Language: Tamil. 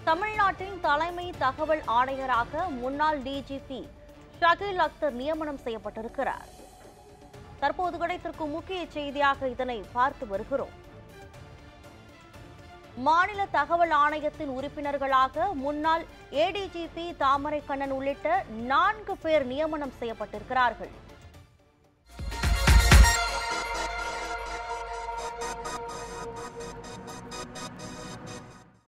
தமிழ்நாட்டின் தலைமை தகவல் ஆணையராக முன்னாள் டிஜிபி ஷகீல் அக்தர் நியமனம் செய்யப்பட்டிருக்கிறார். தற்போது கிடைத்திருக்கும் முக்கிய செய்தியாக இதனை பார்த்து வருகிறோம். மாநில தகவல் ஆணையத்தின் உறுப்பினர்களாக முன்னாள் ஏடிஜிபி தாமரைக்கண்ணன் உள்ளிட்ட 4 பேர் நியமனம் செய்யப்பட்டிருக்கிறார்கள்.